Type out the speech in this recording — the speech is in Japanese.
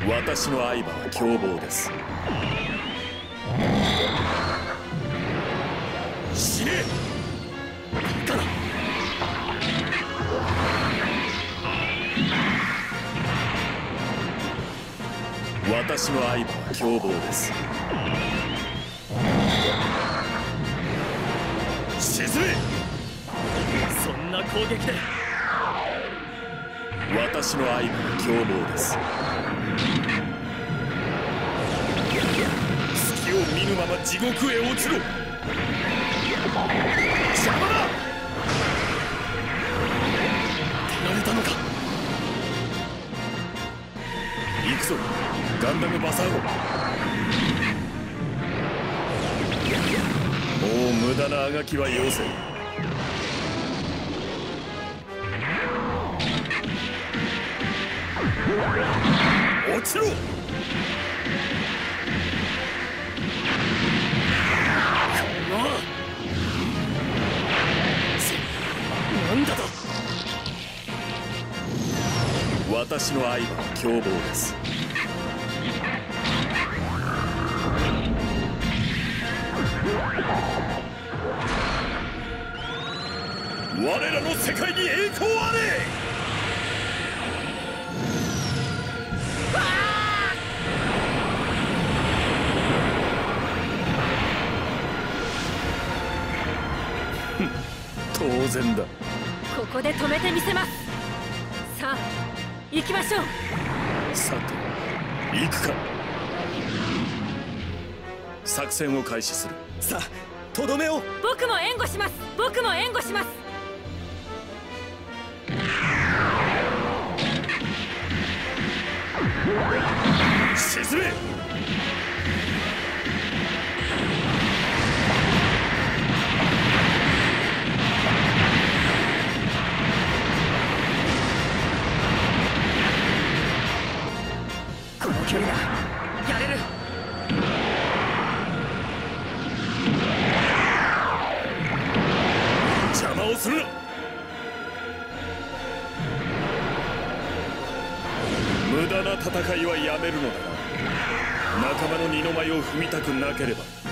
私の相場は凶暴です。死ねかな。私の相場は凶暴です。沈め。 そんな攻撃で。 私の相場は凶暴です。隙を見ぬまま地獄へ落ちろ。邪魔だ。 手られたのか。 行くぞガンダムバサーゴ。もう無駄なあがきはよせ。落ちろ。 なんだと。 私の相場は凶暴です。我らの世界に栄光あれ。当然だ。 ここで止めてみせます。さあ行きましょう。 さて行くか。作戦を開始する。 さあとどめを。 僕も援護します。僕も援護します。 沈め。 この距離だ。やれる。 邪魔をするな。無駄な戦いはやめるのだな。仲間の二の舞を踏みたくなければ。